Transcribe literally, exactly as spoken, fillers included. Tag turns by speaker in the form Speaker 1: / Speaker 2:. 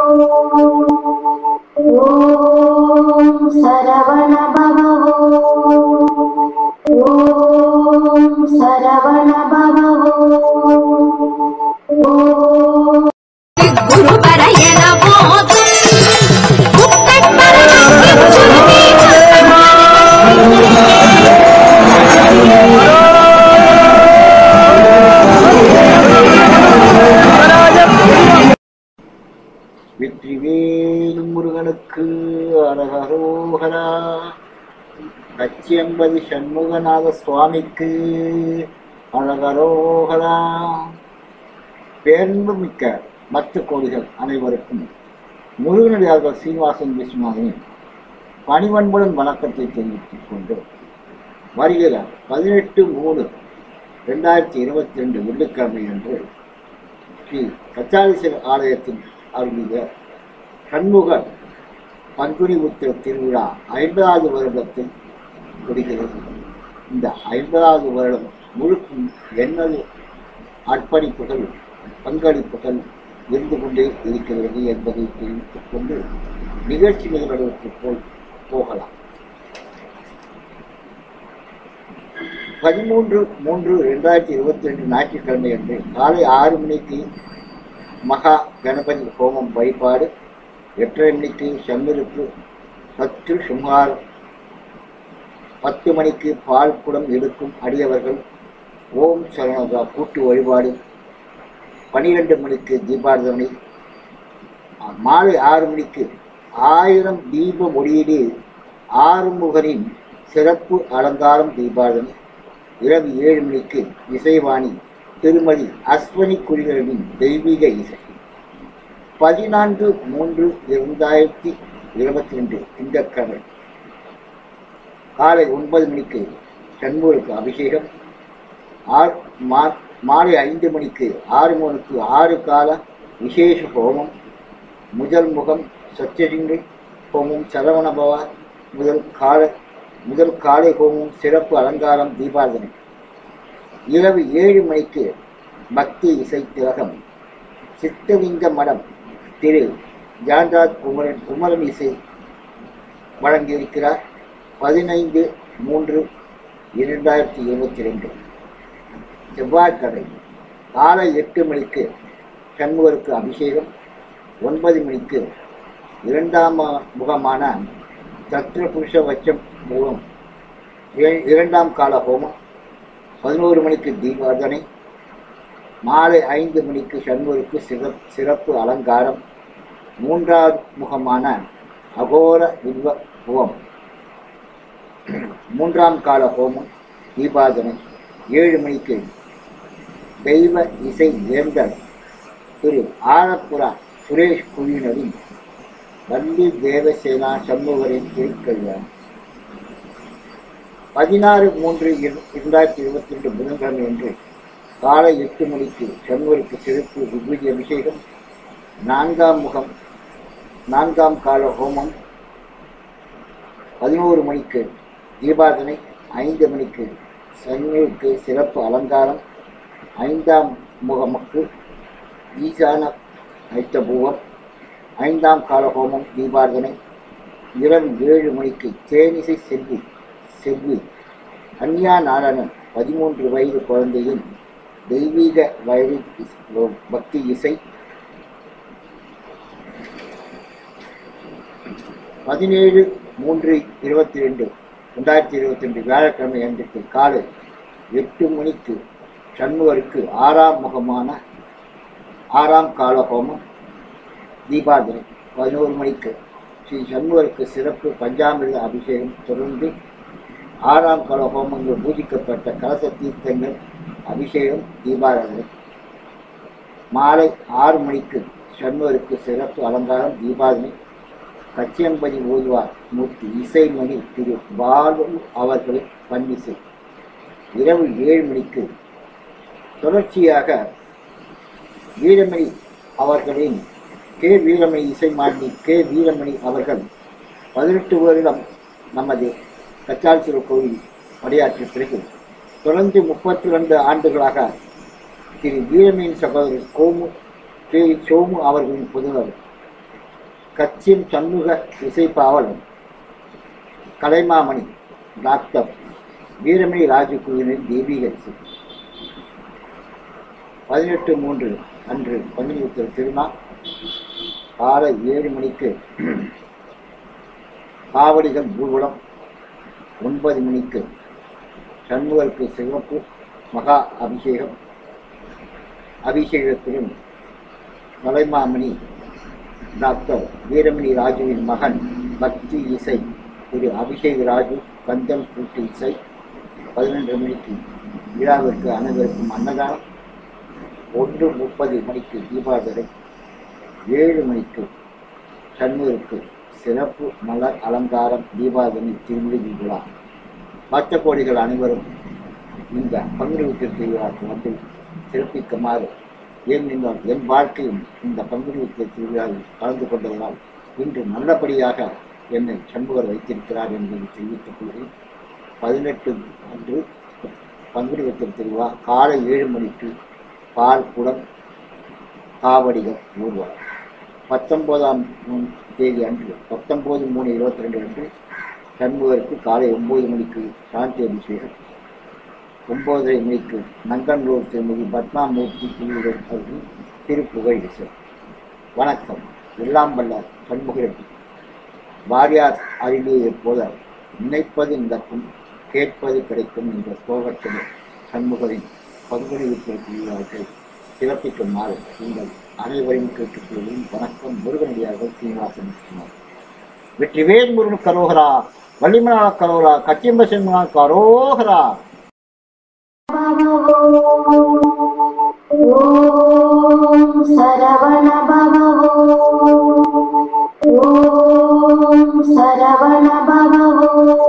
Speaker 1: ஓம் சரவண பவ ஓம் சரவண பவ ஓம் குரு பரையன போது
Speaker 2: வெற்றிவேல் முருகனுக்கு அரகரோகரா. கச்சியம்பதி சண்முகநாத சுவாமிக்கு அரகரோகரா. பேரன்பு மிக்க பக்த கோடிகள் அனைவருக்கும் முருகனடியார்கள் சீனிவாசன் விஸ்வநாதனின் பணிவன்புடன் வணக்கத்தை தெரிவித்துக் கொண்டு வருகிற பதினெட்டு மூணு ரெண்டாயிரத்தி இருபத்தி ரெண்டு வெள்ளிக்கிழமை அன்று ஸ்ரீ கச்சாலீஸ்வரர் ஆலயத்தின் அருளிய சண்முகர் பங்குனி உத்திர திருவிழா ஐம்பதாவது வருடத்தில் முடிகிறது. இந்த ஐம்பதாவது வருடம் முழுக்கும் என்னது அர்ப்பணிப்புகள் பங்களிப்புகள் இருந்து கொண்டே இருக்கிறது என்பதை தெரிவித்துக் கொண்டு நிகழ்ச்சி நிகழ்வுக்கு போய் போகலாம். பதிமூன்று மூன்று ரெண்டாயிரத்தி இருபத்தி ரெண்டு ஞாயிற்றுக்கிழமை அன்று காலை ஆறு மணிக்கு மகா கணபதி ஹோமம் வழிபாடு, எட்டரை மணிக்கு சந்திருக்கு பத்து சுமார் பத்து மணிக்கு பால் குடம் எடுக்கும் அடியவர்கள் ஓம் சரணதா கூட்டு வழிபாடு, பனிரெண்டு மணிக்கு தீபாரதனை, மாலை ஆறு மணிக்கு ஆயிரம் தீப ஒளியீடு ஆறுமுகனின் சிறப்பு அலங்காரம் தீபாரதனை, இரவு ஏழு மணிக்கு இசைவாணி திருமதி அஸ்வனி குடிகளின் தெய்வீக இசை. பதினான்கு மூன்று இரண்டாயிரத்தி இருபத்தி ரெண்டு திங்கட்கிழமை காலை ஒன்பது மணிக்கு சண்முகருக்கு அபிஷேகம், ஆறு மா மாலை ஐந்து மணிக்கு ஆறு மணிக்கு ஆறு கால விசேஷ ஹோமம், முதல் முகம் சத்தியலிங்க ஹோமம், சரவணபவ முதல் கால முதல் காலை ஹோமம், சிறப்பு அலங்காரம் தீபாரதனை, இரவு ஏழு மணிக்கு பக்தி இசை திலகம், சித்தலிங்க மடம் திரு ஜான்ராஜ் குமரன் குமரன் இசை வழங்கியிருக்கிறார். பதினைந்து மூன்று இரண்டாயிரத்தி இருபத்தி ரெண்டு செவ்வாய்க்கிழமை காலை எட்டு மணிக்கு சண்முகருக்கு அபிஷேகம், ஒன்பது மணிக்கு இரண்டாம் முகமான சத்ர புருஷ வச்சம் மூலம் இரண்டாம் கால ஹோமம், பதினோரு மணிக்கு தீபாரதனை, மாலை ஐந்து மணிக்கு சண்முகருக்கு சிறப்பு சிறப்பு அலங்காரம், மூன்றாவது முகமான அகோர வில்வ ஹோமம், மூன்றாம் கால ஹோமம் தீபாரதனை, ஏழு மணிக்கு தெய்வ இசை வேந்தர் திரு ஆலப்புரா சுரேஷ் குழுவினரின் வள்ளி தேவசேனா சண்முகரின் திருக்கல்யாணம். பதினாறு மூன்று இரண்டாயிரத்தி இருபத்தி ரெண்டு புதன்கிழமை அன்று காலை எட்டு மணிக்கு சண்முகருக்கு சிறப்பு விபூதி அபிஷேகம், நான்காம் முகம் நான்காம் கால ஹோமம், பதினோரு மணிக்கு தீபாரதனை, ஐந்து மணிக்கு சண்முகருக்கு சிறப்பு அலங்காரம், ஐந்தாம் முகமுக்கு ஈசான ஐத்தபூவம், ஐந்தாம் கால ஹோமம் தீபாரதனை, இரவு ஏழு மணிக்கு தேனிசை செல்வி செல்வி அன்யா நாராயணன் பதிமூன்று வயது குழந்தையின் தெய்வீக வயது பக்தி இசை. பதினேழு மூன்று இருபத்தி ரெண்டு ரெண்டாயிரத்தி இருபத்தி ரெண்டு வியாழக்கிழமை அன்றைக்கு காலை எட்டு மணிக்கு சண்முகருக்கு ஆறாம் முகமான ஆறாம் கால ஹோமம் தீபாரதனை, பதினோரு மணிக்கு ஸ்ரீ சண்முகருக்கு சிறப்பு பஞ்சாமிர்த அபிஷேகம், தொடர்ந்து ஆறாம் கால ஹோமங்கள் பூஜிக்கப்பட்ட கலச தீர்த்தங்கள் அபிஷேகம் தீபாராதனை, மாலை ஆறு மணிக்கு சண்முகருக்கு சிறப்பு அலங்காரம் தீபாரதனை, கச்சியம்பதி ஓதுவார் மூர்த்தி இசைமணி திரு பாலு அவர்களின் பன்னிசை, இரவு ஏழு மணிக்கு தொடர்ச்சியாக வீரமணி அவர்களின் கே வீரமணி இசைமானி கே வீரமணி அவர்கள் பதினெட்டு வருடம் நமது கச்சாலீஸ்வரர் கோவில் பணியாற்றிய பிறகு தொடர்ந்து முப்பத்தி ரெண்டு ஆண்டுகளாக திரு வீரமணியின் சகோதரர் கோமு கே சோமு அவர்களின் புதல்வர் கச்சின் சண்முக இசைப்பாவலன் கலைமாமணி டாக்டர் வீரமணி ராஜு குழுவினர் தெய்வீக இசை. பதினெட்டு மூன்று அன்று பங்குனி உத்திர திருநாள் காலை ஏழு மணிக்கு காவடிகள் ஊர்வலம். ஒன்பது மணிக்கு சண்முகருக்கு சிவப்பு மகா அபிஷேகம். அபிஷேகத்திலும் கலைமாமணி டாக்டர் வீரமணி ராஜுவின் மகன் பக்தி இசை திரு அபிஷேக் ராஜு கந்தன் கூட்டு இசை. பதினொன்று மணிக்கு விழாவிற்கு அனைவருக்கும் அன்னதானம். ஒன்று முப்பது மணிக்கு தீபாவளி. ஏழு மணிக்கு சண்முகருக்கு சிறப்பு மலர் அலங்காரம் தீபாவளி திருவிழி விழா. பக்த கோடிகள் அனைவரும் இந்த பங்குனி உத்திர திருவிழாவுக்கு வந்து சிறப்பிக்குமாறு ஏன் என்றால் என் வாழ்க்கையும் இந்த பங்குனி உத்திர திருவிழாவில் கலந்து கொண்டதனால் இன்று நல்லபடியாக என்னை சண்முகர் வைத்திருக்கிறார் என்பதை தெரிவித்துக் கொள்கிறேன். பதினெட்டு அன்று பங்குனி உத்திர திருவிழா காலை ஏழு மணிக்கு பால் குடம் காவடிகள் ஊர்வலம். பத்தொன்பதாம் தேதி அன்று பத்தொன்பது மூணு இருபத்தி ரெண்டு அன்று சண்முகருக்கு காலை ஒன்பது மணிக்கு சாந்தி அபிஷேகம். ஒன்பதரை மணிக்கு நங்கன்லூர் திருமதி பத்மாமூர்த்தி குழுவுடன் அவர்கள் திருப்புகழ் இசை. வணக்கம். எல்லாம் வல்ல சண்முகருக்கு வாரியார் அருளியை போல நினைப்பது நடக்கும் கேட்பது கிடைக்கும் என்ற ஸ்லோகத்தில் சண்முகரின் பங்குனி உத்திர திருவிழாவை சிறப்பிக்குமாறு நீங்கள் அனைவரையும் கேட்டுக்கொள்வதும். வணக்கம். முருகனடியார்கள் சீனிவாசன் சொன்னார். வெற்றிவேல் முருகன் கரோகரா, வள்ளிமலாள கரோகரா, கச்சிம்ப சென்மனான் கரோகரா.
Speaker 1: ஓம் சரவண பவ. ஓம் சரவண பவ.